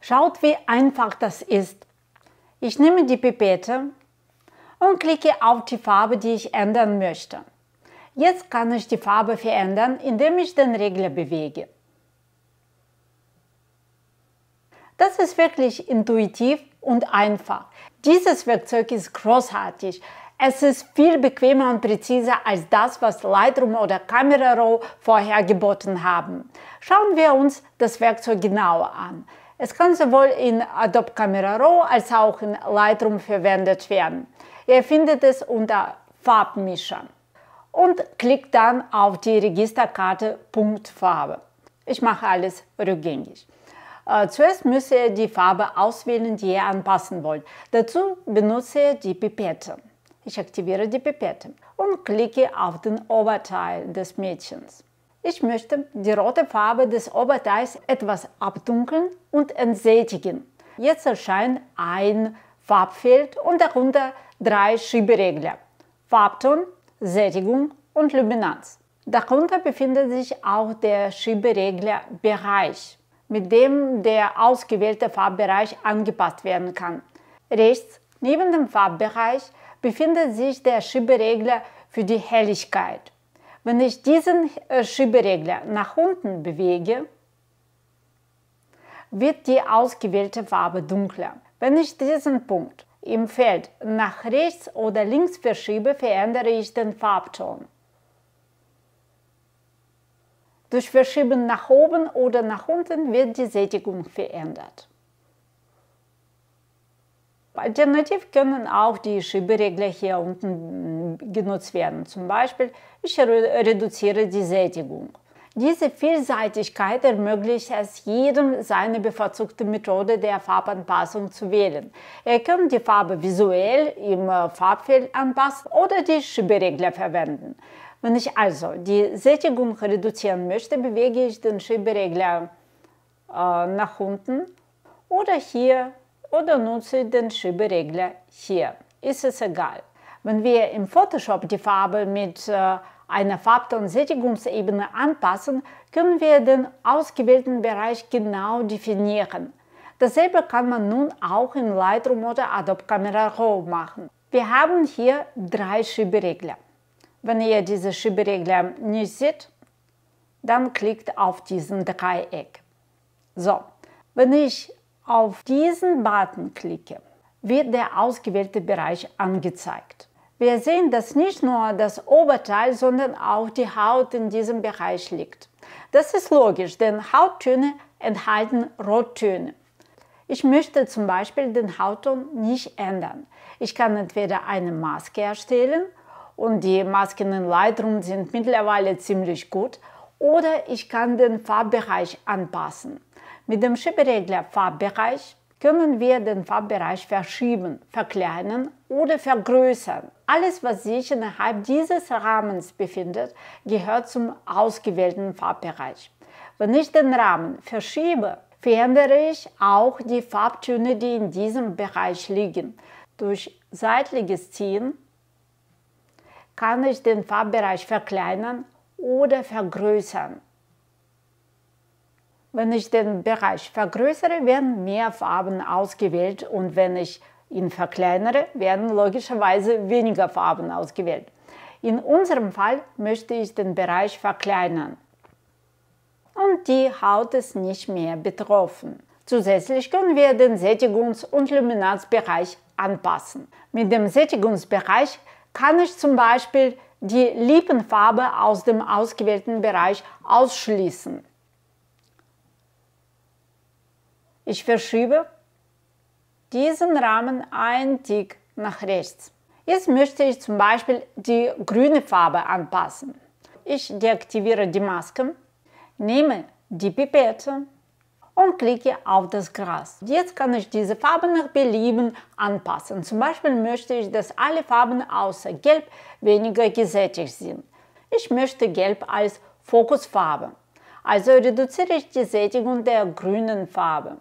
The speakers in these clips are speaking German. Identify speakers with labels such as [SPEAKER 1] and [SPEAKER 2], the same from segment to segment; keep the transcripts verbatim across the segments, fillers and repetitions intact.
[SPEAKER 1] Schaut, wie einfach das ist. Ich nehme die Pipette und klicke auf die Farbe, die ich ändern möchte. Jetzt kann ich die Farbe verändern, indem ich den Regler bewege. Das ist wirklich intuitiv und einfach. Dieses Werkzeug ist großartig. Es ist viel bequemer und präziser als das, was Lightroom oder Camera Raw vorher geboten haben. Schauen wir uns das Werkzeug genauer an. Es kann sowohl in Adobe Camera Raw als auch in Lightroom verwendet werden. Ihr findet es unter Farbmischer und klickt dann auf die Registerkarte Punktfarbe. Ich mache alles rückgängig. Äh, zuerst müsst ihr die Farbe auswählen, die ihr anpassen wollt. Dazu benutze ich die Pipette. Ich aktiviere die Pipette und klicke auf den Oberteil des Mädchens. Ich möchte die rote Farbe des Oberteils etwas abdunkeln und entsättigen. Jetzt erscheint ein Farbfeld und darunter drei Schieberegler: Farbton, Sättigung und Luminanz. Darunter befindet sich auch der Schieberegler Bereich, mit dem der ausgewählte Farbbereich angepasst werden kann. Rechts neben dem Farbbereich befindet sich der Schieberegler für die Helligkeit. Wenn ich diesen Schieberegler nach unten bewege, wird die ausgewählte Farbe dunkler. Wenn ich diesen Punkt im Feld nach rechts oder links verschiebe, verändere ich den Farbton. Durch Verschieben nach oben oder nach unten wird die Sättigung verändert. Alternativ können auch die Schieberegler hier unten genutzt werden. Zum Beispiel, ich reduziere die Sättigung. Diese Vielseitigkeit ermöglicht es jedem, seine bevorzugte Methode der Farbanpassung zu wählen. Ihr könnt die Farbe visuell im Farbfeld anpassen oder die Schieberegler verwenden. Wenn ich also die Sättigung reduzieren möchte, bewege ich den Schieberegler äh, nach unten oder hier oder nutze den Schieberegler hier. Ist es egal. Wenn wir im Photoshop die Farbe mit äh, einer Farbton-Sättigungsebene anpassen, können wir den ausgewählten Bereich genau definieren. Dasselbe kann man nun auch in Lightroom oder Adobe Camera Raw machen. Wir haben hier drei Schieberegler. Wenn ihr diese Schieberegler nicht seht, dann klickt auf diesen Dreieck. So, wenn ich auf diesen Button klicke, wird der ausgewählte Bereich angezeigt. Wir sehen, dass nicht nur das Oberteil, sondern auch die Haut in diesem Bereich liegt. Das ist logisch, denn Hauttöne enthalten Rottöne. Ich möchte zum Beispiel den Hautton nicht ändern. Ich kann entweder eine Maske erstellen, und die Masken in Lightroom sind mittlerweile ziemlich gut, oder ich kann den Farbbereich anpassen. Mit dem Schieberegler Farbbereich können wir den Farbbereich verschieben, verkleinern oder vergrößern. Alles, was sich innerhalb dieses Rahmens befindet, gehört zum ausgewählten Farbbereich. Wenn ich den Rahmen verschiebe, verändere ich auch die Farbtöne, die in diesem Bereich liegen. Durch seitliches Ziehen kann ich den Farbbereich verkleinern oder vergrößern. Wenn ich den Bereich vergrößere, werden mehr Farben ausgewählt und wenn ich ihn verkleinere, werden logischerweise weniger Farben ausgewählt. In unserem Fall möchte ich den Bereich verkleinern und die Haut ist nicht mehr betroffen. Zusätzlich können wir den Sättigungs- und Luminanzbereich anpassen. Mit dem Sättigungsbereich kann ich zum Beispiel die Lippenfarbe aus dem ausgewählten Bereich ausschließen. Ich verschiebe diesen Rahmen einen Tick nach rechts. Jetzt möchte ich zum Beispiel die grüne Farbe anpassen. Ich deaktiviere die Maske, nehme die Pipette und klicke auf das Gras. Jetzt kann ich diese Farbe nach Belieben anpassen. Zum Beispiel möchte ich, dass alle Farben außer Gelb weniger gesättigt sind. Ich möchte Gelb als Fokusfarbe. Also reduziere ich die Sättigung der grünen Farbe.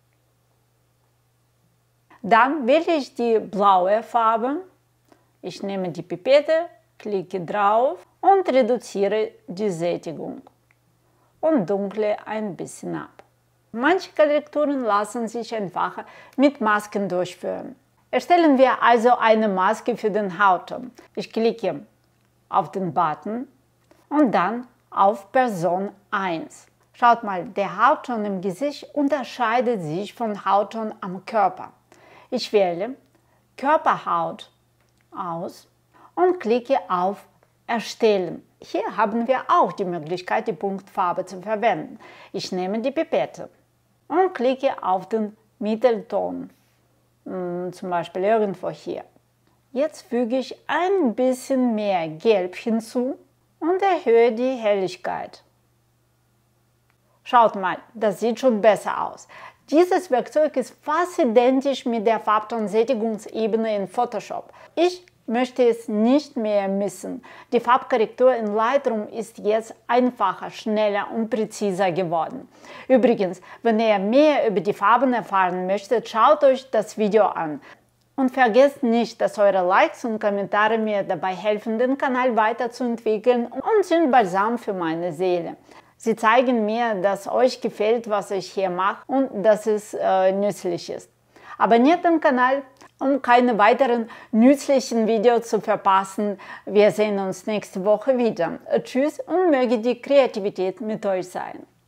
[SPEAKER 1] Dann wähle ich die blaue Farbe. Ich nehme die Pipette, klicke drauf und reduziere die Sättigung und dunkle ein bisschen ab. Manche Korrekturen lassen sich einfacher mit Masken durchführen. Erstellen wir also eine Maske für den Hautton. Ich klicke auf den Button und dann auf Person eins. Schaut mal, der Hautton im Gesicht unterscheidet sich vom Hautton am Körper. Ich wähle Körperhaut aus und klicke auf Erstellen. Hier haben wir auch die Möglichkeit, die Punktfarbe zu verwenden. Ich nehme die Pipette und klicke auf den Mittelton, zum Beispiel irgendwo hier. Jetzt füge ich ein bisschen mehr Gelb hinzu und erhöhe die Helligkeit. Schaut mal, das sieht schon besser aus. Dieses Werkzeug ist fast identisch mit der Farbton-Sättigungsebene in Photoshop. Ich möchte es nicht mehr missen. Die Farbkorrektur in Lightroom ist jetzt einfacher, schneller und präziser geworden. Übrigens, wenn ihr mehr über die Farben erfahren möchtet, schaut euch das Video an. Und vergesst nicht, dass eure Likes und Kommentare mir dabei helfen, den Kanal weiterzuentwickeln und sind Balsam für meine Seele. Sie zeigen mir, dass euch gefällt, was ich hier mache und dass es äh, nützlich ist. Abonniert den Kanal, um keine weiteren nützlichen Videos zu verpassen. Wir sehen uns nächste Woche wieder. Tschüss und möge die Kreativität mit euch sein.